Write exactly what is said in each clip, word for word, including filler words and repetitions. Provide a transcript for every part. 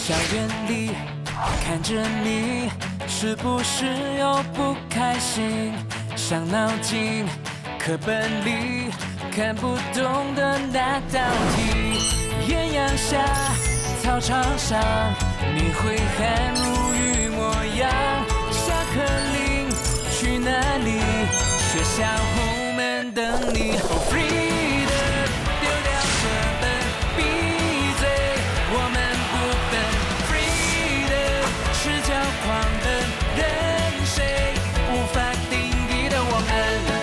校园里看着你，是不是又不开心？伤脑筋，课本里看不懂的那道题。艳阳下，操场上，你挥汗如雨模样。下课铃去哪里？学校后门等你。Oh free 的，丢掉课本，闭嘴，我们不笨。Free 的，赤脚狂奔，任谁无法定义的我们。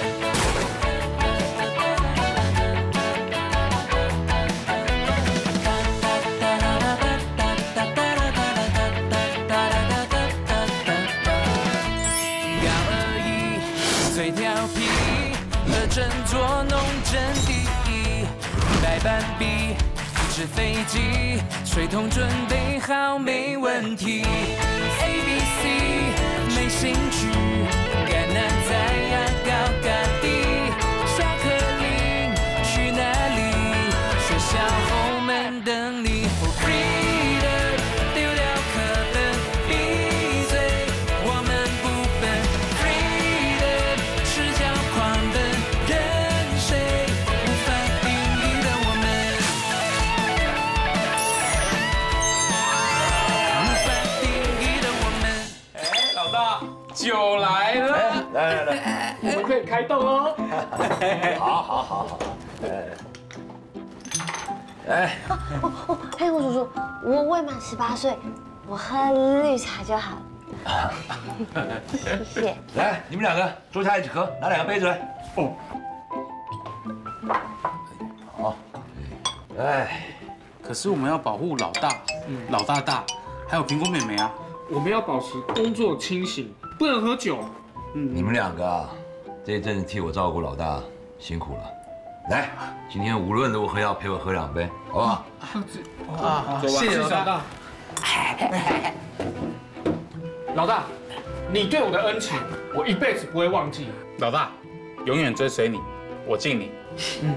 最调皮，而争捉弄真第一。白板笔，一纸飞机，水桶准备好没问题。A B C 没兴趣，该难在呀高高低。下课铃去哪里？学校后门等你。Free 的，丢掉课本，闭嘴，我们不笨。 酒来了， 来来来， 我们可以开动喽！ 好，好，好，好。哎， 哦哦哦，黑虎叔叔，我未满十八岁，我喝绿茶就好了。谢谢。 来，你们两个坐下一起喝，拿两个杯子来。哦。好。哎， 可是我们要保护老大、老大大，还有苹果妹妹啊。 我们要保持工作清醒，不能喝酒。 嗯，你们两个啊，这一阵子替我照顾老大，辛苦了。来，今天无论如何要陪我喝两杯，好不好？ 啊，谢谢老大。老大，你对我的恩情，我一辈子不会忘记。 老大，永远追随你，我敬你。嗯。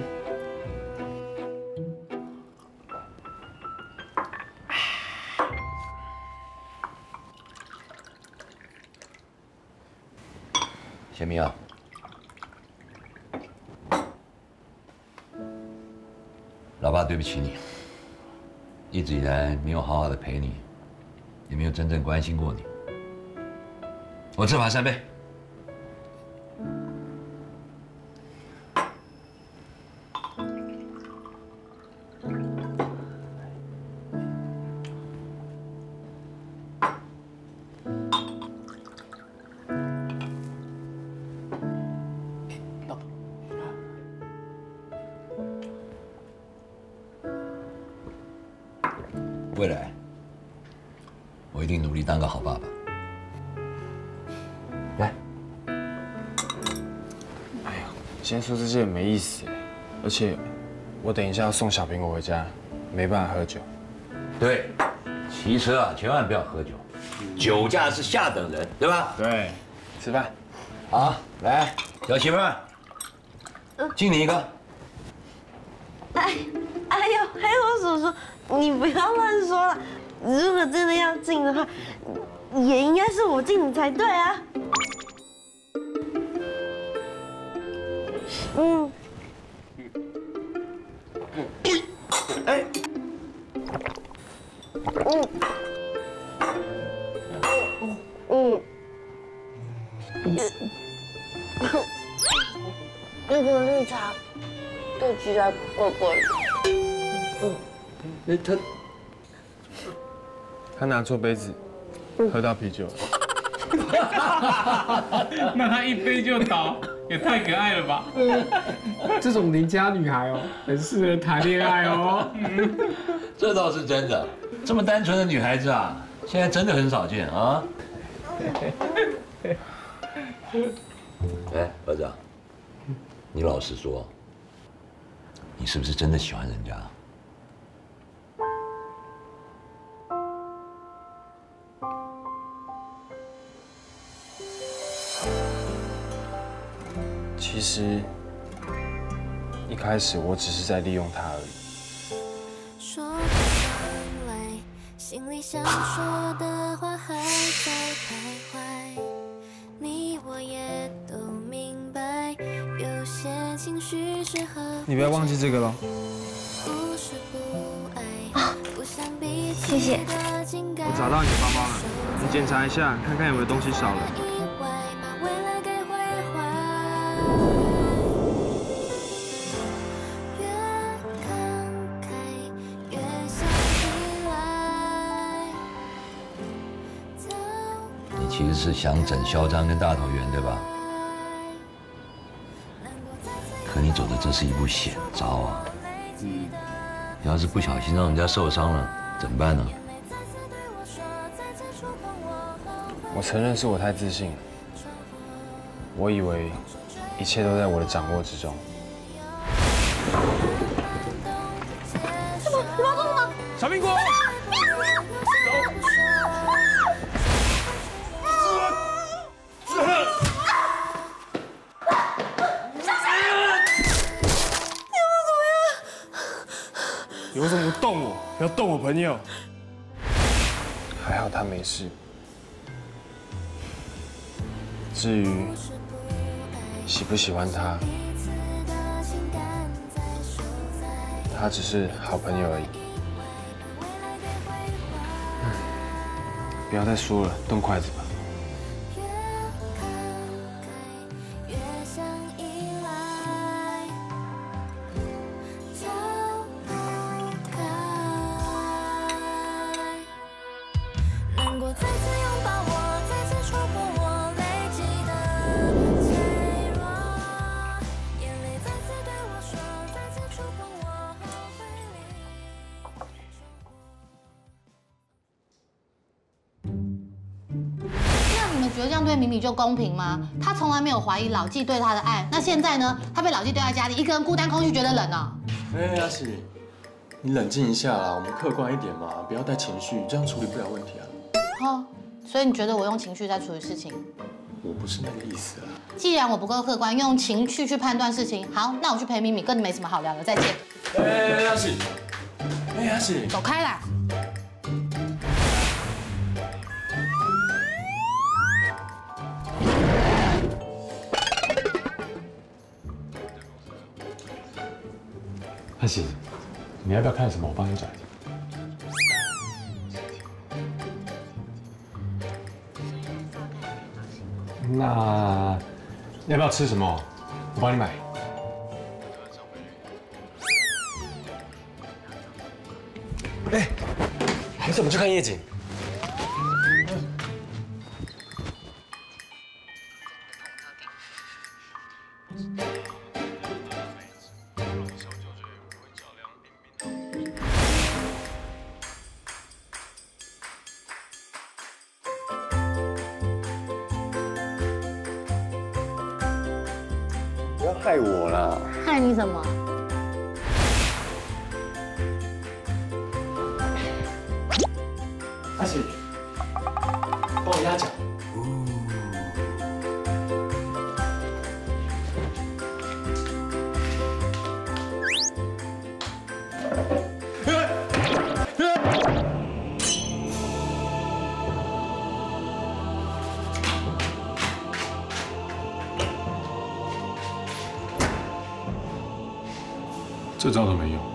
小明啊，老爸对不起你，一直以来没有好好的陪你，也没有真正关心过你。我自罚三杯。未来，我一定努力当个好爸爸。来， 哎呀，今天说这些也没意思，而且我等一下要送小苹果回家，没办法喝酒。 对，骑车啊，千万不要喝酒，酒驾是下等人，对吧？ 对，吃饭。 好，来，小媳妇儿，敬你一个。 哎，哎呦，黑虎叔叔，你不要乱说了。如果真的要敬的话，也应该是我敬你才对啊。嗯。哎。嗯。嗯。那个绿茶。对起来怪怪的。嗯， 哎，他他拿错杯子，喝到啤酒了。 那他一杯就倒，也太可爱了吧！这种邻家女孩哦，很适合谈恋爱哦。 这倒是真的，这么单纯的女孩子啊，现在真的很少见啊。哎，儿子，你老实说。你是不是真的喜欢人家？ 其实一开始我只是在利用他而已。 说不上来， 心里想说的话还在徘徊，你我也都明白，有些情绪适合。 你不要忘记这个了。 不是不爱，不想彼此谢谢。 我找到你的包包了，你检查一下，看看有没有东西少了。 其实是想整嚣张跟大头圆，对吧？可你走的这是一步险招啊！嗯，要是不小心让人家受伤了，怎么办呢？ 我承认是我太自信了，我以为一切都在我的掌握之中。 什么？你要做什么？ 小苹果。 有什么动我？不要动我朋友。还好他没事。至于喜不喜欢他，他只是好朋友而已。不要再说了，动筷子吧。 觉得这样对米米就公平吗？他从来没有怀疑老纪对他的爱，那现在呢？他被老纪丢在家里，一个人孤单空虚，觉得冷啊。 哎，阿喜，你冷静一下啦，我们客观一点嘛，不要带情绪，这样处理不了问题啊。 哦，所以你觉得我用情绪在处理事情？ 我不是那个意思啊。 既然我不够客观，用情绪去判断事情，好，那我去陪米米，跟你没什么好聊的，再见。 哎，阿喜，哎，阿喜， 走开啦！ 阿喜，你要不要看什么？我帮你转。那要不要吃什么？我帮你买。哎，还是我们去看夜景。 不要害我啦！ 害你什么？ 阿喜，帮我压脚。这招都没用。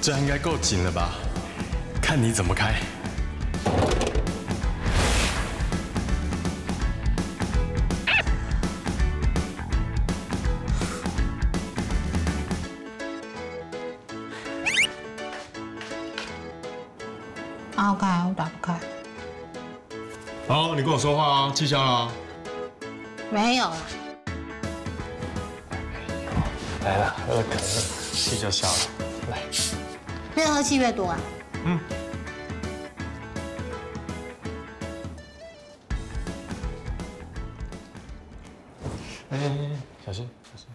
这样应该够紧了吧？看你怎么开。 好开，我打不开。 好，你跟我说话啊，气消了啊。 没有啦。 来了，喝可乐，气就消了。来， 越喝气越多啊。 嗯。哎，小心，小心。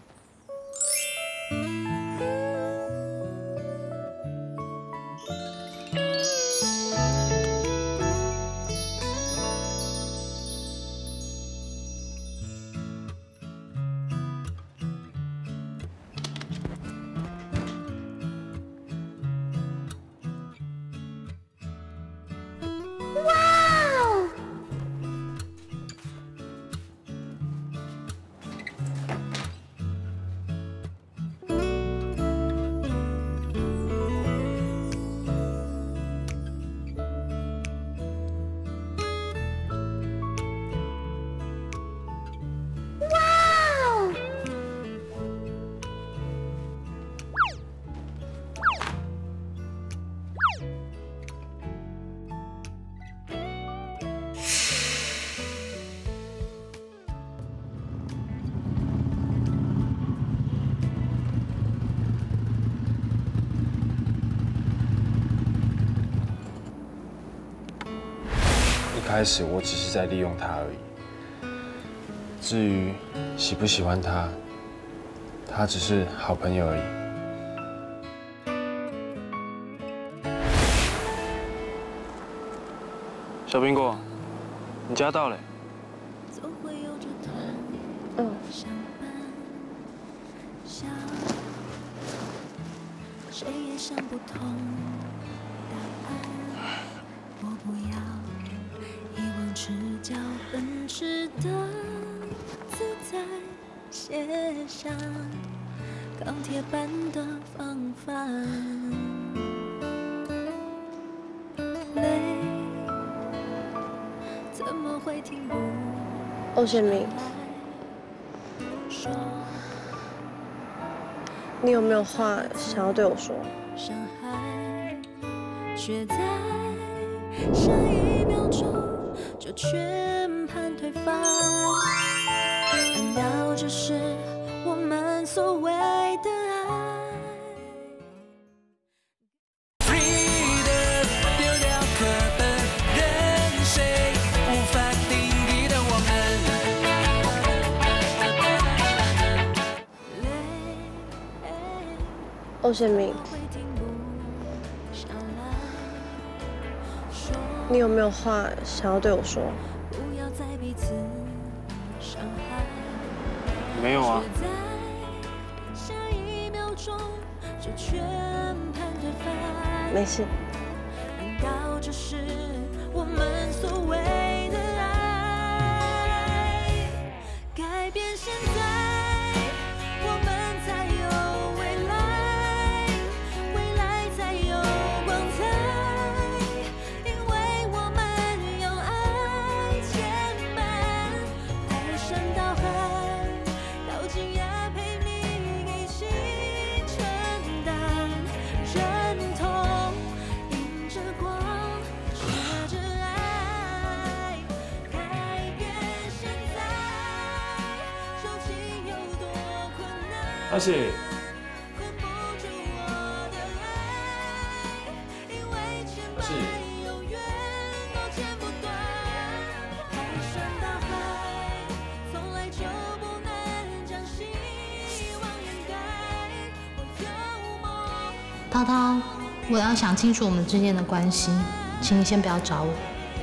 一开始我只是在利用他而已。至于喜不喜欢他，他只是好朋友而已。小苹果，你家到了。 嗯。谁也想不通答案，我不要一往赤脚奔驰的自在，写上钢铁般的防范。泪怎么会停不？欧贤明，你有没有话想要对我说？伤害却在下一秒钟就全盘推翻。难道这是我们所谓的爱？ Free 的丢掉课本，任谁无法定义的我们。欧贤明，你有没有话想要对我说？ 没有啊。 没事。改变现在，我们才有未来，未来才有光彩，因为我们用爱牵绊，排山倒海，到今夜陪你一起承担，忍痛迎着光，学着爱，改变现在，究竟有多困难？ 阿喜。 涛涛，我要想清楚我们之间的关系，请你先不要找我。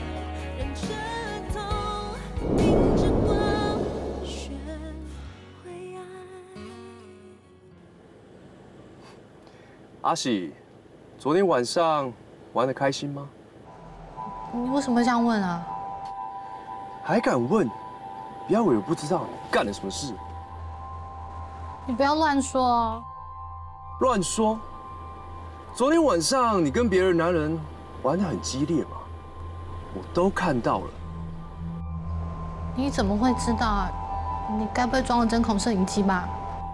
阿喜，昨天晚上玩得开心吗？ 你为什么会这样问啊？ 还敢问？不要以为我不知道你干了什么事。 你不要乱说哦。 乱说？ 昨天晚上你跟别的男人玩得很激烈嘛，我都看到了。 你怎么会知道啊？你该不会装了针孔摄影机吧？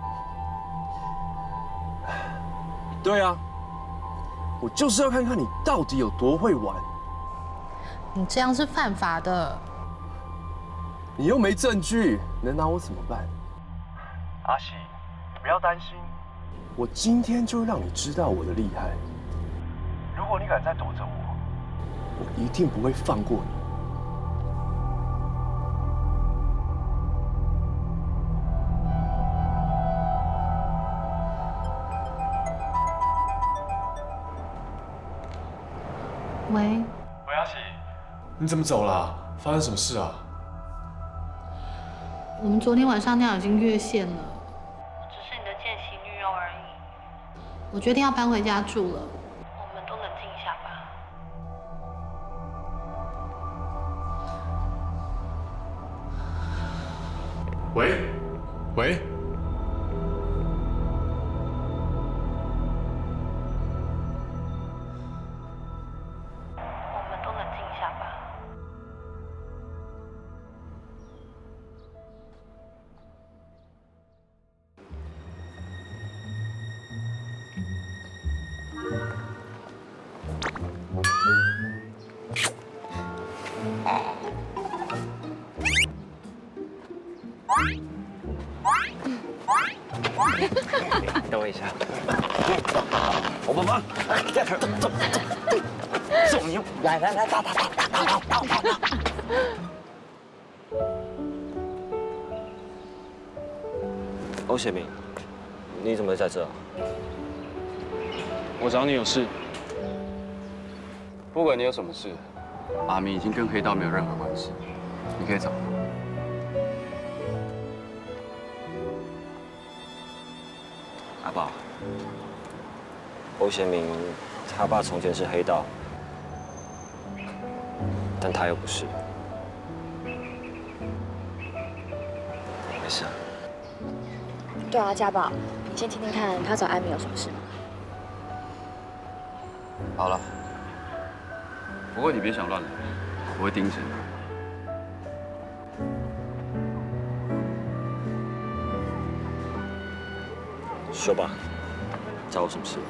对啊，我就是要看看你到底有多会玩。 你这样是犯法的。 你又没证据，能拿我怎么办？阿喜，不要担心，我今天就让你知道我的厉害。如果你敢再躲着我，我一定不会放过你。 喂， 喂，阿喜，你怎么走了？发生什么事啊？ 我们昨天晚上那样已经越线了，只是你的见习女友而已。我决定要搬回家住了，我们都冷静一下吧。 喂，喂。 等我一下，我帮忙，来，这头，走走走，走你，来来来，打打打打打打打打。欧显明，你怎么在这？ 我找你有事。 不管你有什么事，阿明已经跟黑道没有任何关系，你可以走。 阿爸，欧显明他爸从前是黑道，但他又不是。没事。 对啊，家宝，你先听听看，他找艾米有什么事吗？ 好了，不过你别想乱来，我会盯着你。 说吧，找我什么事？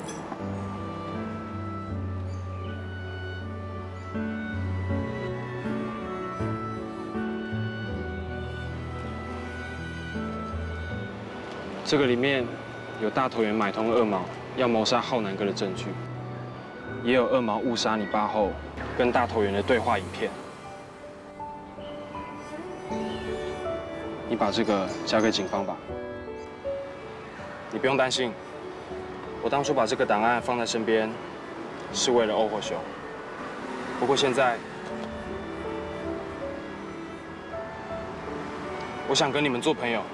这个里面有大头园买通二毛要谋杀浩南哥的证据，也有二毛误杀你爸后跟大头园的对话影片。你把这个交给警方吧。 你不用担心，我当初把这个档案放在身边，是为了欧火雄。不过现在，我想跟你们做朋友。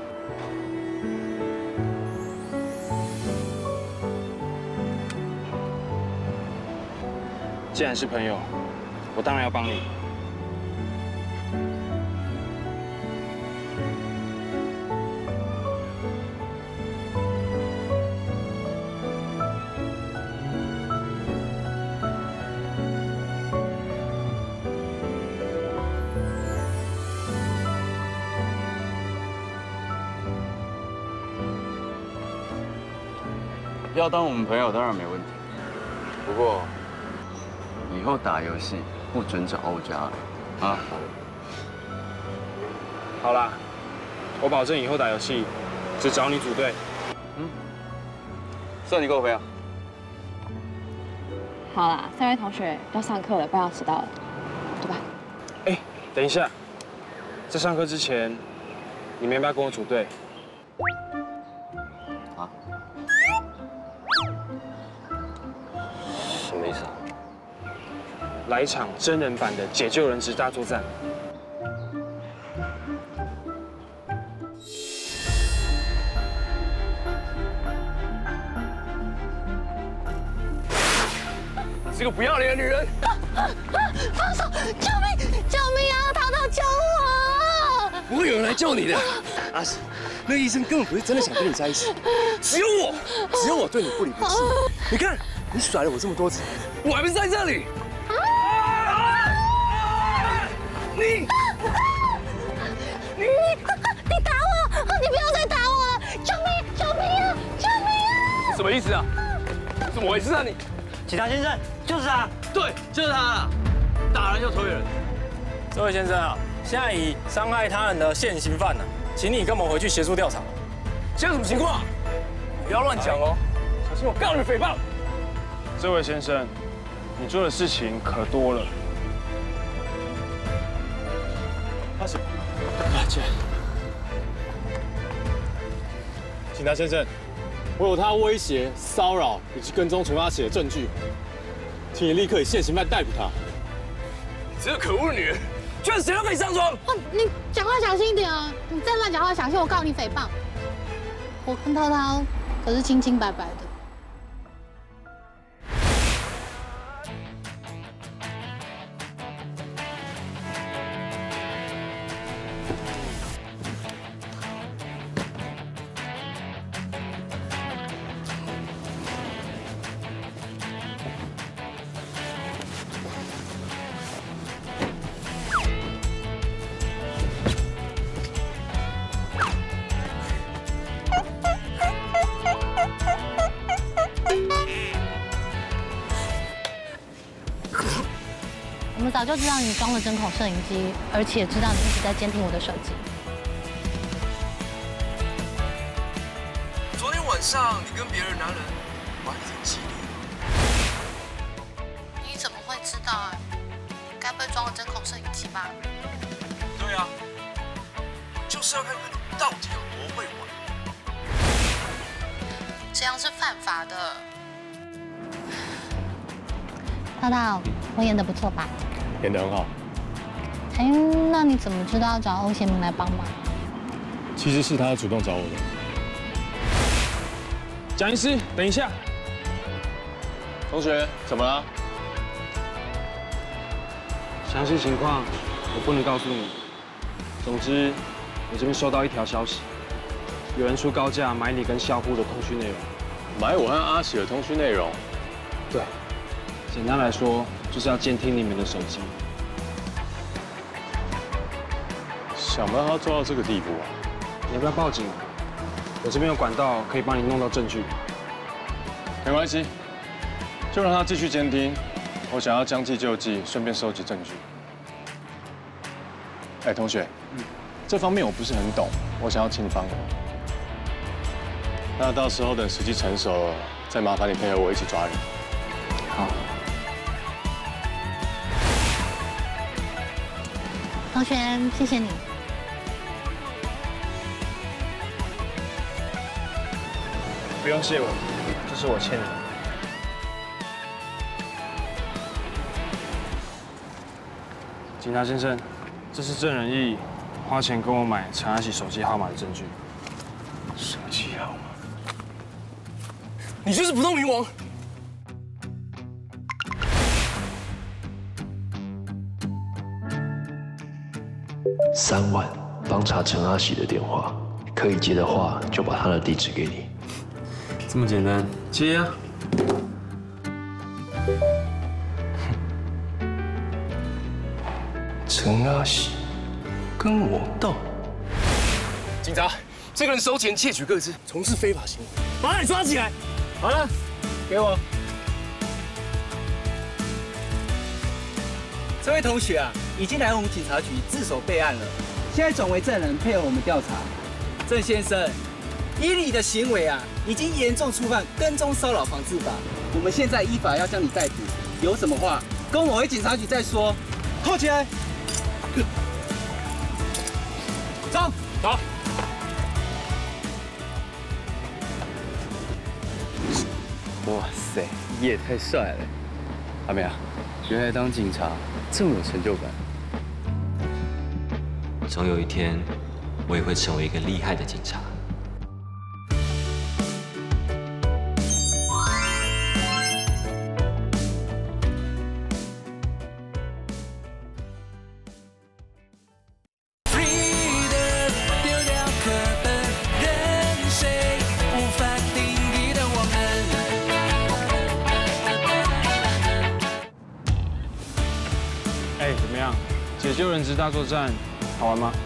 既然是朋友，我当然要帮你。 要当我们朋友当然没问题，不过以后打游戏不准找欧家了，啊？ 好啦，我保证以后打游戏只找你组队。 嗯，算你够朋友。 好啦，三位同学要上课了，不然要迟到了，对吧？ 哎，等一下，在上课之前，你们要不要跟我组队？ 什么意思啊？ 来一场真人版的解救人质大作战。 这个不要脸的女人！ 放手！救命！救命啊！淘淘救我！ 不会有人来救你的，阿喜。那个医生根本不是真的想跟你在一起，只有我，只有我对你不离不弃。你看， 你甩了我这么多次，我还不是在这里？你你你打我！你不要再打我了！救命！救命啊！救命啊！ 什么意思啊？怎么回事啊你？ 警察先生，就是他。 对，就是他啦，打人就推人。 这位先生啊，现在以伤害他人的现行犯呢，请你跟我们回去协助调查。 现在什么情况？不要乱讲哦，小心我告你诽谤。 这位先生，你做的事情可多了。 阿喜，啊，姐，警察先生，我有他威胁、骚扰以及跟踪陈阿喜的证据，请你立刻以现行犯逮捕他。你这个可恶的女人，居然谁都可以上床！ 哦，你讲话小心一点啊！你再乱讲话，小心我告你诽谤。我跟涛涛可是清清白白的。我们早就知道你装了针孔摄影机，而且知道你一直在监听我的手机。 昨天晚上你跟别的男人玩得很激烈。 你怎么会知道啊？该不会装了针孔摄影机吧？ 对啊，就是要看看你到底有多会玩。 这样是犯法的。涛涛，我演得不错吧？ 演得很好。 哎，那你怎么知道要找欧贤明来帮忙？ 其实是他主动找我的。蒋医师，等一下。同学，怎么了？ 详细情况我不能告诉你。总之，我这边收到一条消息，有人出高价买你跟校护的通讯内容。 买我和阿喜的通讯内容？ 对，简单来说，就是要监听你们的手机。 想不到他做到这个地步啊！ 你要不要报警？我这边有管道可以帮你弄到证据。 没关系，就让他继续监听。我想要将计就计，顺便收集证据。哎，同学，嗯，这方面我不是很懂，我想要请你帮我。那到时候等时机成熟了，再麻烦你配合我一起抓人。 好。 同学，谢谢你。 不用谢我，这是我欠你的。警察先生，这是郑仁义花钱跟我买陈阿喜手机号码的证据。 手机号码？你就是不动明王！ 三万，帮查陈阿喜的电话，可以接的话就把他的地址给你。 这么简单，接啊！ 陈阿喜跟我斗。 警察，这个人收钱窃取个资，从事非法行为，把他给抓起来！好了，给我。 这位同学啊，已经来我们警察局自首备案了，现在转为证人配合我们调查。郑先生，依你的行为啊，已经严重触犯跟踪骚扰防治法，我们现在依法要将你逮捕。有什么话跟我回警察局再说。扣起来。走， 走。 哇塞，你也太帅了！阿美啊，原来当警察这么有成就感。 总有一天，我也会成为一个厉害的警察。 哎，怎么样？解救人质大作战，好玩吗？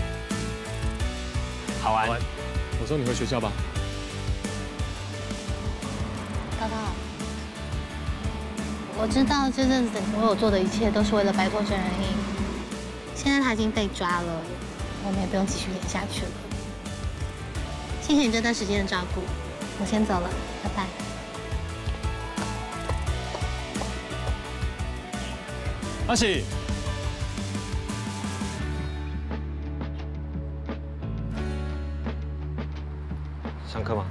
好玩。 我送你回学校吧。 涛涛，我知道这阵子我有做的一切都是为了摆脱郑仁英。现在他已经被抓了，我们也不用继续演下去了。谢谢你这段时间的照顾，我先走了，拜拜。 阿喜。 上课吗？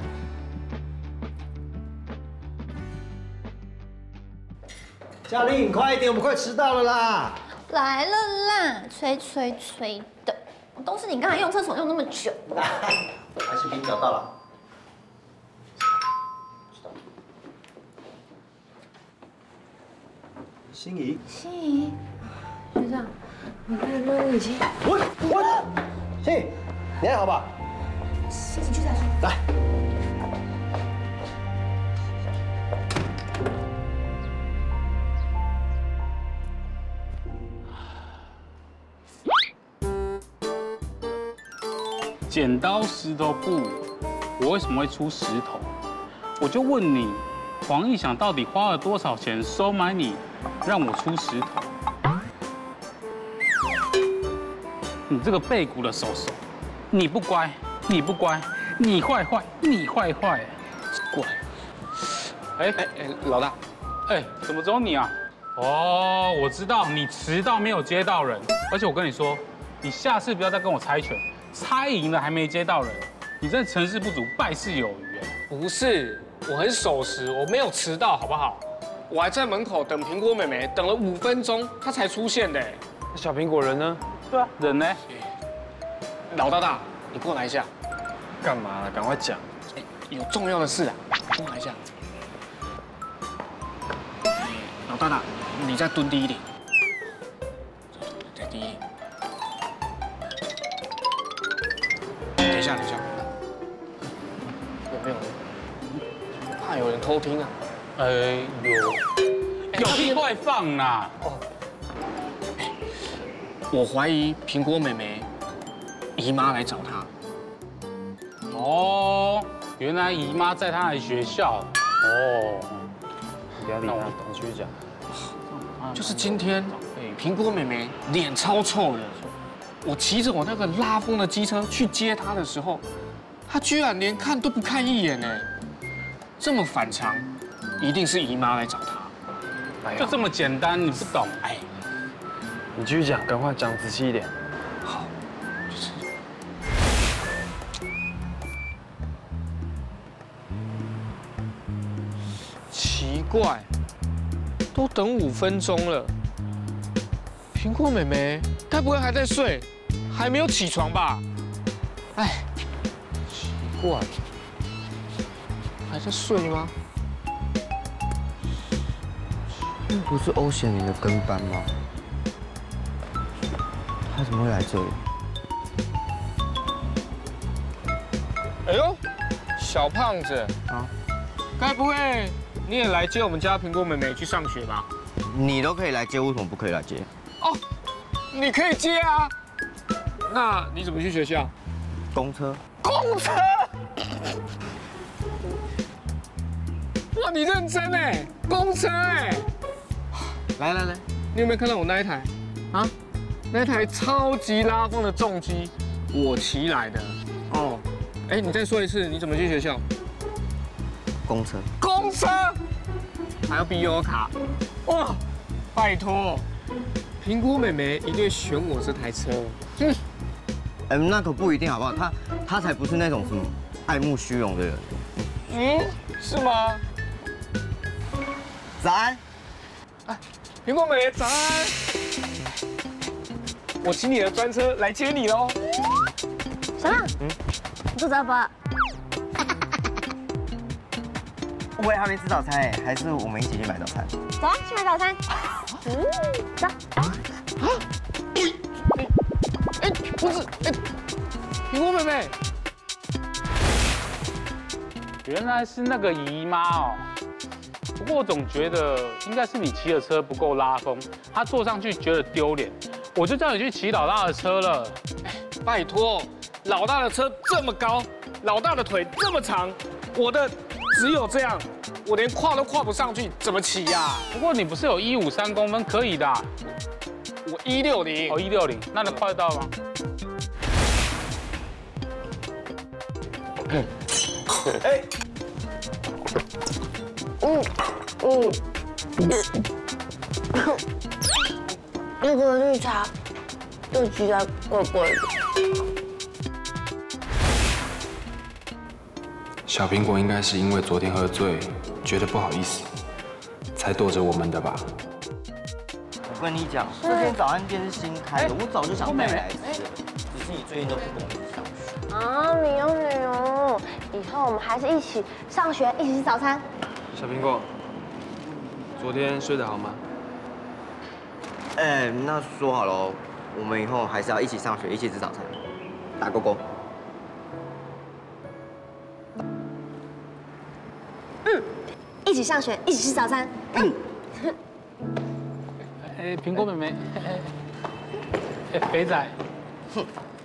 嘉玲，快一点，我们快迟到了啦！ 来了啦，催催催的，都是你刚才用厕所用那么久。 还是给你找到了。心怡， 心怡，学长，你看热已经…… 我我，心怡，你还好吧？ 先进去再说。 来。 剪刀石头布，我为什么会出石头？我就问你，黄义祥到底花了多少钱收买你，让我出石头？你这个背骨的手手，你不乖，你不乖，你坏坏，你坏坏，过来。哎哎哎，老大，哎，怎么只有你啊？哦，我知道你迟到没有接到人，而且我跟你说，你下次不要再跟我猜拳。 猜赢了还没接到人，你真的成事不足败事有余哎！ 不是，我很守时，我没有迟到，好不好？我还在门口等苹果妹妹，等了五分钟，她才出现的。 那小苹果人呢？ 对啊，人呢？ 老大大，你过来一下。 干嘛了？赶快讲。 有重要的事啊，过来一下。老大大，你再蹲低一点，再低一点。 等一下，等一下，有没有人？怕有人偷听啊？ 呃，有，有屁快放啦！哦， 我怀疑苹果妹妹姨妈来找她。 哦，原来姨妈在她的学校。哦， 不要理他，你继续讲。 就是今天，苹果妹妹脸超臭的。 我骑着我那个拉风的机车去接她的时候，她居然连看都不看一眼哎，这么反常，一定是姨妈来找她。 就这么简单，你不懂哎？ 你继续讲，赶快讲仔细一点。 好，就是。奇怪，都等五分钟了，苹果妹妹该不会还在睡？ 还没有起床吧？哎，奇怪，还在睡吗？ 那不是欧贤玲的跟班吗？他怎么会来这里？ 哎呦，小胖子啊，该不会你也来接我们家苹果妹妹去上学吧？ 你都可以来接，为什么不可以来接？ 哦，你可以接啊。 那你怎么去学校？ 公车。 公车？哇，你认真哎！公车哎！来来来，你有没有看到我那一台？啊，那一台超级拉风的重机，我骑来的。哦，哎，你再说一次，你怎么去学校？ 公车。 公车？还要 B U 卡？哇，拜托，苹果妹妹一定选我这台车。嗯。 嗯，那可不一定，好不好？他他才不是那种什么爱慕虚荣的人。 嗯，是吗？ 早安。 哎，苹果妹，早安。我骑你的专车来接你喽。 小浪，嗯，你肚子饿不饿？ 我也还没吃早餐哎，还是我们一起去买早餐？ 走啊，去买早餐。嗯，走。啊？ 哎，不是，哎，苹果妹妹， 原来是那个姨妈哦。不过我总觉得应该是你骑的车不够拉风，他坐上去觉得丢脸，我就叫你去骑老大的车了。 拜托，老大的车这么高，老大的腿这么长，我的只有这样，我连跨都跨不上去，怎么骑呀？ 不过你不是有一五三公分，可以的啊。 我一六零。 哦，一六零，那能快得到吗？ 哎。 嗯嗯，那个绿茶又觉得怪怪的。 小苹果应该是因为昨天喝醉，觉得不好意思，才躲着我们的吧？ 我跟你讲，这间早餐店是新开的，我早就想带你来吃，只是你最近都不跟我上学。 啊，没有没有，以后我们还是一起上学，一起吃早餐。 小苹果，昨天睡得好吗？ 哎，那说好了，我们以后还是要一起上学，一起吃早餐，打勾勾。 嗯，一起上学，一起吃早餐。嗯。 哎，苹果妹妹，哎，肥仔，哼，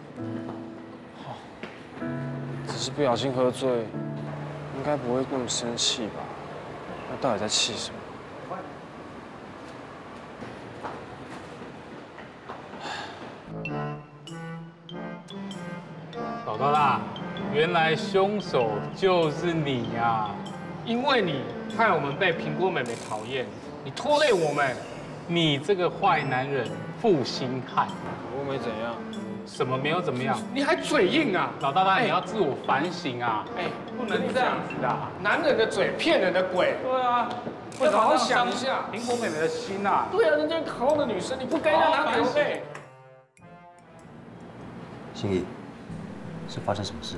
只是不小心喝醉，应该不会那么生气吧？ 他到底在气什么？ 老大啦，原来凶手就是你呀、啊！ 因为你害我们被苹果妹妹讨厌，你拖累我们， 你这个坏男人负心汉！ 我没怎样， 什么没有怎么样？ 你还嘴硬啊！ 老大大，你要自我反省啊！哎，不能这样子的。 男人的嘴骗人的鬼。 对啊。 要好好想一下， 苹果妹妹的心啊！ 对啊，人家好好的女生，你不该让她流泪。 心怡，是发生什么事了？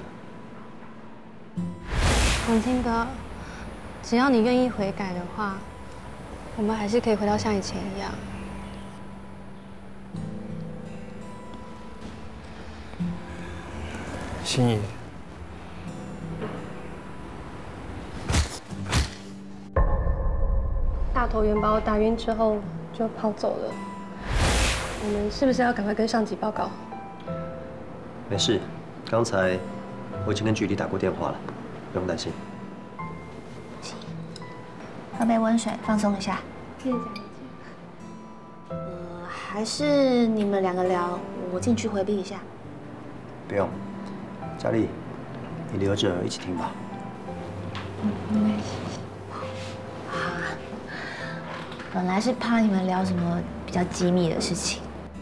文清哥，只要你愿意悔改的话，我们还是可以回到像以前一样。 心怡。 大头猿把我打晕之后就跑走了，我们是不是要赶快跟上级报告？ 没事，刚才我已经跟局里打过电话了，不用担心。 喝杯温水，放松一下。 谢谢。 呃，还是你们两个聊，我进去回避一下。 不用，佳丽，你留着一起听吧。 嗯，没关系。 本来是怕你们聊什么比较机密的事情。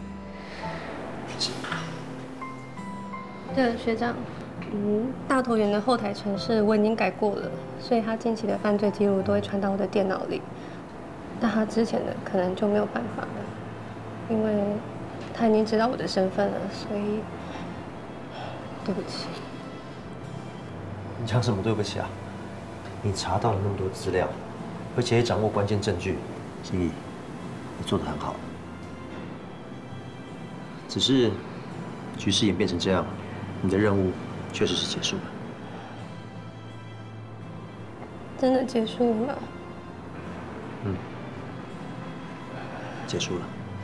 对了，学长，嗯，大头猿的后台程式我已经改过了，所以他近期的犯罪记录都会传到我的电脑里。但他之前的可能就没有办法了，因为他已经知道我的身份了，所以对不起。 你讲什么对不起啊？你查到了那么多资料，而且也掌握关键证据。 心怡，你做得很好，只是局势演变成这样，你的任务确实是结束了。 真的结束了？ 嗯，结束了。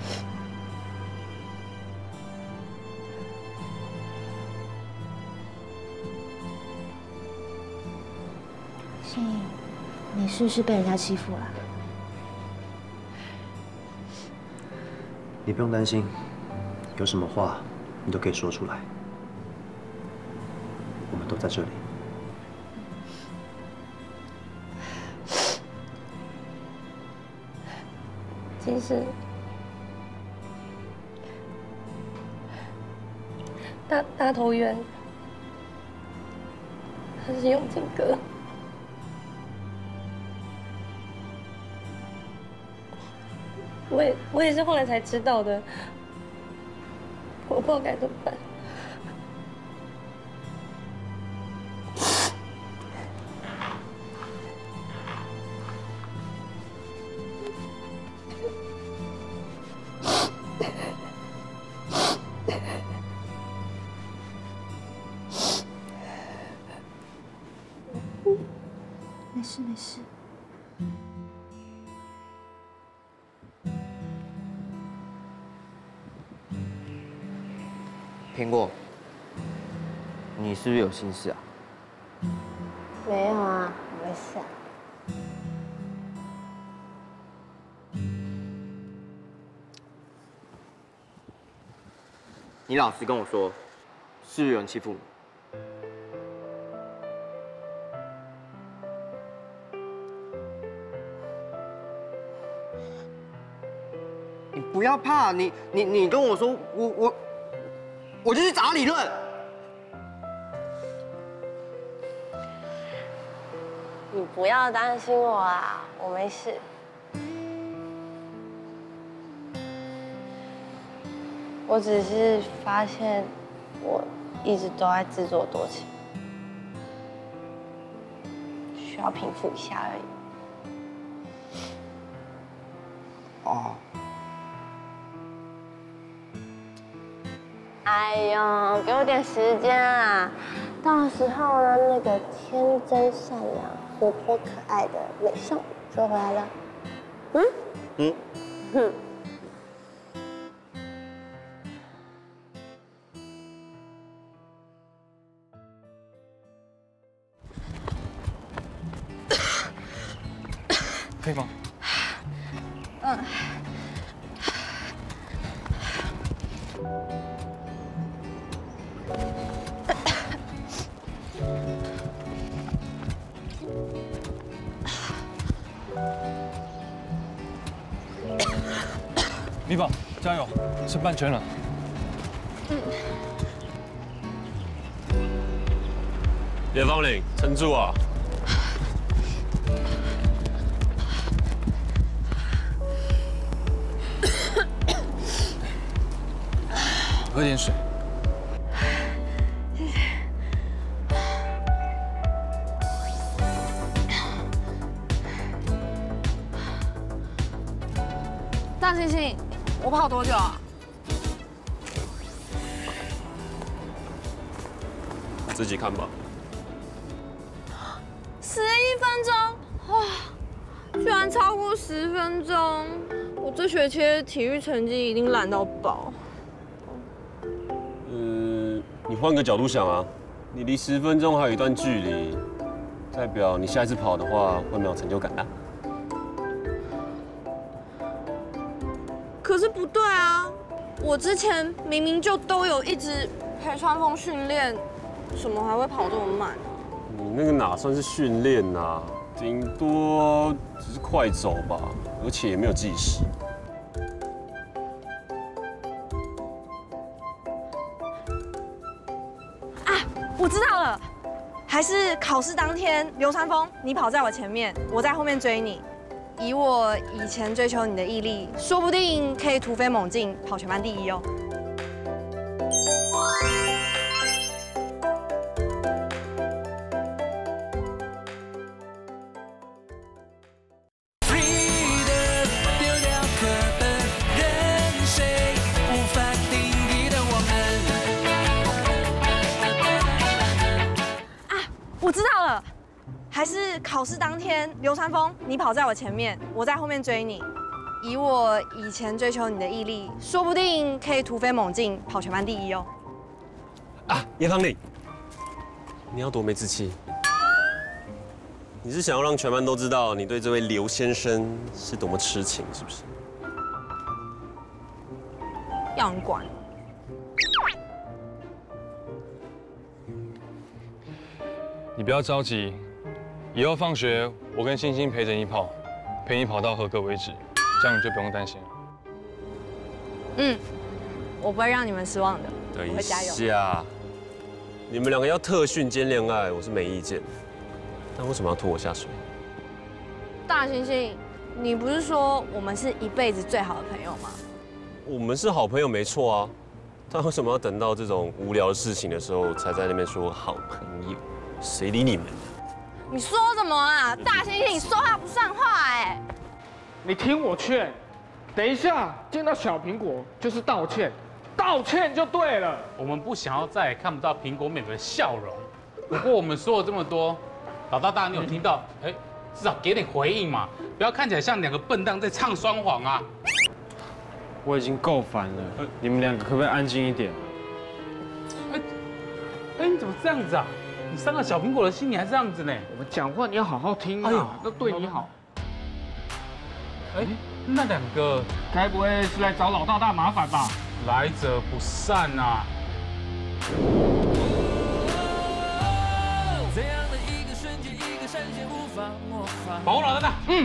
心怡，你是不是被人家欺负了？ 你不用担心，有什么话你都可以说出来，我们都在这里。 其实，大大头猿他是永靖哥。 我也我也是后来才知道的，我不知道该怎么办。 没事没事。 苹果，你是不是有心事啊？ 没有啊，没事啊。 你老实跟我说，是不是有人欺负你？你不要怕，你你你跟我说，我我我就去找他理论。 你不要担心我啊，我没事。我只是发现我一直都在自作多情，需要平复一下而已。 哦。 哎呦，给我点时间啊！到时候呢，那个天真善良、活泼可爱的美少女就回来了。嗯嗯。 哼。 可以吗？ 嗯。 米宝，加油，剩半圈了。 嗯。 叶芳玲，撑住啊！ 喝点水。 谢谢。 大猩猩，我跑多久啊？ 自己看吧。 十一分钟，哇，居然超过十分钟！我这学期的体育成绩一定烂到爆。 嗯，你换个角度想啊，你离十分钟还有一段距离，代表你下一次跑的话会没有成就感啊。 可是不对啊，我之前明明就都有一直陪川枫训练，怎么还会跑这么慢啊？ 你那个哪算是训练啊？顶多只是快走吧，而且也没有计时。 啊，我知道了，还是考试当天，流川枫你跑在我前面，我在后面追你。以我以前追求你的毅力，说不定可以突飞猛进，跑全班第一哦。我知道了，还是考试当天，流川枫你跑在我前面，我在后面追你。以我以前追求你的毅力，说不定可以突飞猛进，跑全班第一哦。 啊，叶芳玲，你要多没志气？你是想要让全班都知道你对这位刘先生是多么痴情，是不是？ 要你管？ 你不要着急，以后放学我跟星星陪着你跑，陪你跑到合格为止，这样你就不用担心了。 嗯，我不会让你们失望的，我会加油。 等一下，你们两个要特训兼恋爱，我是没意见，但为什么要拖我下水？ 大猩猩，你不是说我们是一辈子最好的朋友吗？ 我们是好朋友没错啊，但为什么要等到这种无聊的事情的时候才在那边说好朋友？谁理你们？ 你说什么啊？大猩猩，你说话不算话哎！ 你听我劝，等一下见到小苹果就是道歉，道歉就对了。 我们不想要再也看不到苹果妹妹的笑容。不过我们说了这么多，老大大你有听到？哎，至少给点回应嘛，不要看起来像两个笨蛋在唱双簧啊！ 我已经够烦了，你们两个可不可以安静一点？ 怎么这样子啊？你伤了小苹果的心，你还这样子呢？ 我们讲话你要好好听啊，那对你好。 哎，那两个该不会是来找老大大麻烦吧？ 来者不善啊！ 这样的一个瞬间，一个闪现无法模仿。 保护老大大，嗯。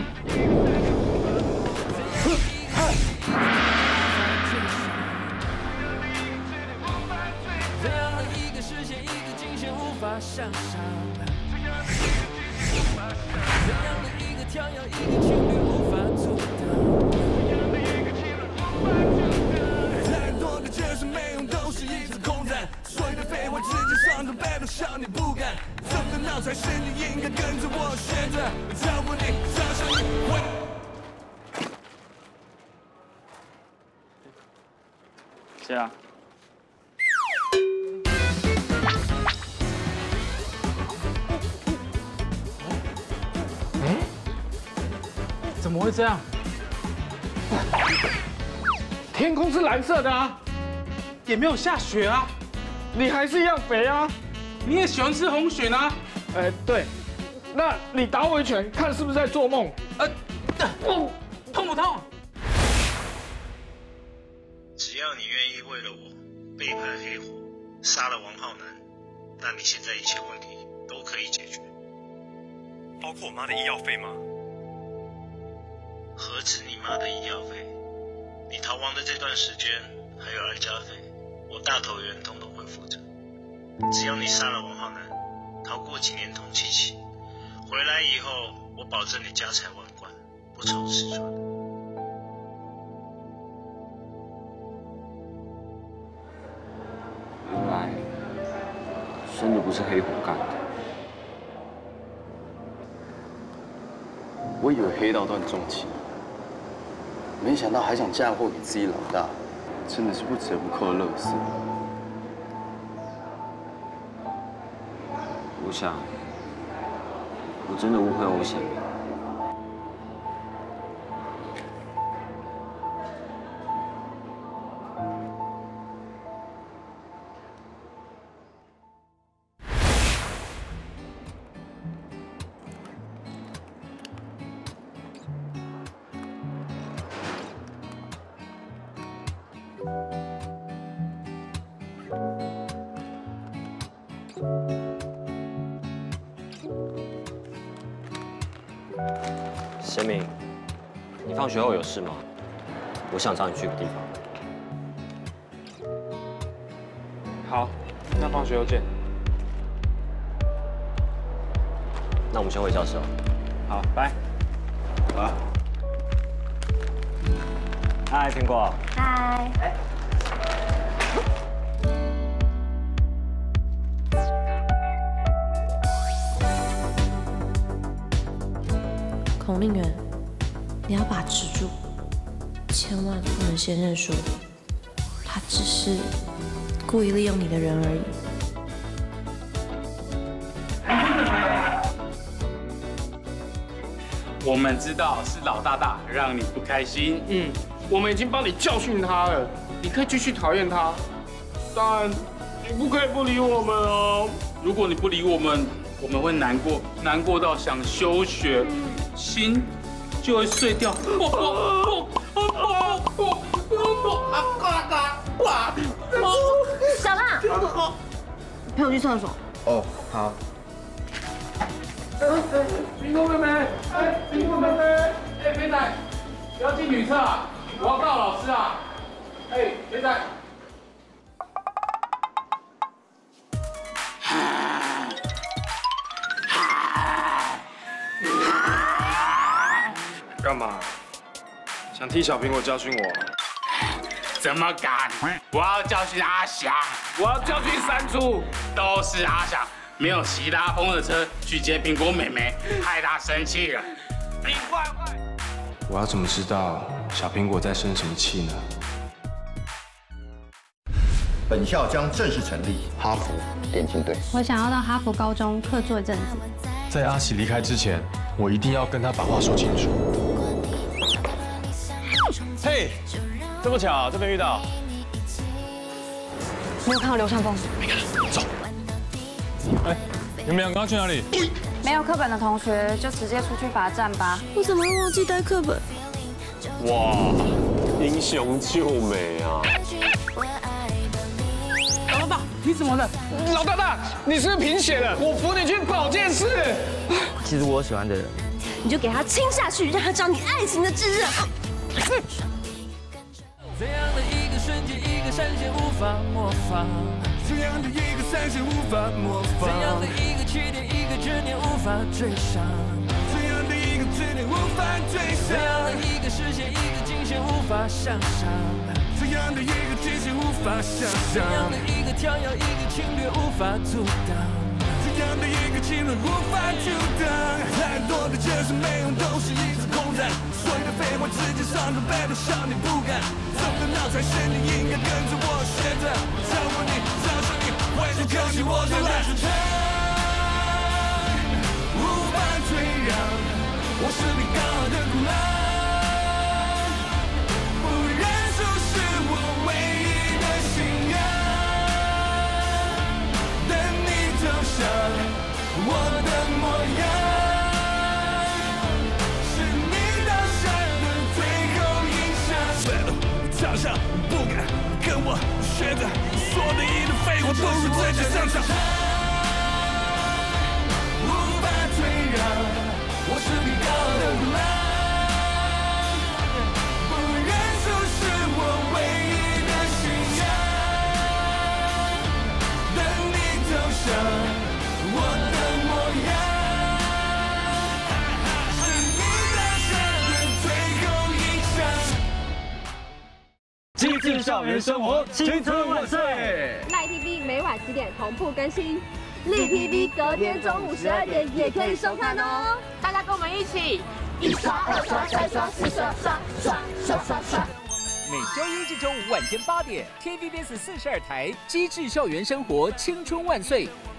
这样的一个视线，一个惊险无法想象。这样的一个跳跃，一个情侣无法阻挡。太多的解释没用，都是一场空战。所有的废话直接上头背都笑你不敢。怎么闹才是你应该跟着我选择，照顾你，照向你会。 是啊。 哎，怎么会这样？ 天空是蓝色的啊， 也没有下雪啊， 你还是一样肥啊， 你也喜欢吃红雪呢？ 哎，对，那你打我一拳，看是不是在做梦？呃， 哦，痛不痛？ 只要你愿意为了我背叛黑虎，杀了王浩南，那你现在一切问题都可以解决， 包括我妈的医药费吗？ 何止你妈的医药费，你逃亡的这段时间还有安家费，我大头园统统会负责。只要你杀了王浩南，逃过几年通缉期，回来以后我保证你家财万贯，不愁吃穿。 原来真的不是黑虎干的。 我以为黑道都很重情，没想到还想嫁祸给自己老大，真的是不折不扣的垃圾。 我想，我真的误会欧贤明。 贤明，你放学后有事吗？我想找你去个地方。 好，那放学后见。 那我们先回教室哦。 好，拜。 好。嗨，苹果。 嗨。 孔令元，你要把持住，千万不能先认输。他只是故意利用你的人而已。 我们知道是老大大让你不开心， 嗯，我们已经帮你教训他了，你可以继续讨厌他，但你不可以不理我们哦。 如果你不理我们，我们会难过，难过到想休学，心就会碎掉。不不不不不不啊！嘎嘎哇！ 小浪，陪我去厕所。 哦，好。 苹果妹妹，哎，苹果妹妹，哎，肥仔，不要进女厕啊！我要告老师啊！哎，肥仔。 干嘛？想替小苹果教训我？ 怎么敢？我要教训阿翔，我要教训三猪，都是阿翔没有骑拉风的车去接苹果妹妹，害他生气了。你坏坏！ 我要怎么知道小苹果在生什么气呢？ 本校将正式成立哈佛电竞队。 我想要到哈佛高中客座一阵子。 在阿喜离开之前，我一定要跟他把话说清楚。嘿，这么巧，这边遇到。 没有看到流川枫。 没看到，走。 哎，你们两个要去哪里？ 没有课本的同学就直接出去罚站吧。 我怎么会忘记带课本？ 哇，英雄救美啊！ 老大，你怎么了？老大大，你是不是贫血了？我扶你去保健室。 其实我喜欢的人， 你就给他亲下去，让他找你爱情的炙热。 这样的一个瞬间，一个闪现无法模仿。这样的一个闪现无法模仿。这样的一个起点，一个执念无法追上。这样的一个执念无法追上。这样的一个视线，一个惊险无法想象。这样的一个惊险无法想象。这样的一个跳跃，一个侵略无法阻挡。这样的一个侵略无法阻挡。太多的解释没用，都是一场空战。所有的废话直接上头背，都笑你不敢。怎么闹才是你应该跟着我学的？照顾你，照顾你，为了可惜我就来出场，无法退让。我是你刚好的孤狼，不认输是我唯一的信仰。等你走向我的模样，是你当下的最后印象。对了，朝向不敢跟我学的，说的一堆废话，不如直接上场。无法退让，我是你高的孤狼，不认输是我唯一的信仰。等你走向我的模样，是你当下的最后印象。 机智校园生活，青春万岁！ 赖 T V 每晚十点同步更新，立 T V 隔天中午十二点也可以收看哦。大家跟我们一起一刷、二刷、三刷、四刷，刷刷刷刷刷。 每周一至周五晚间八点 ，T V B S 四十二台《机智校园生活，青春万岁》，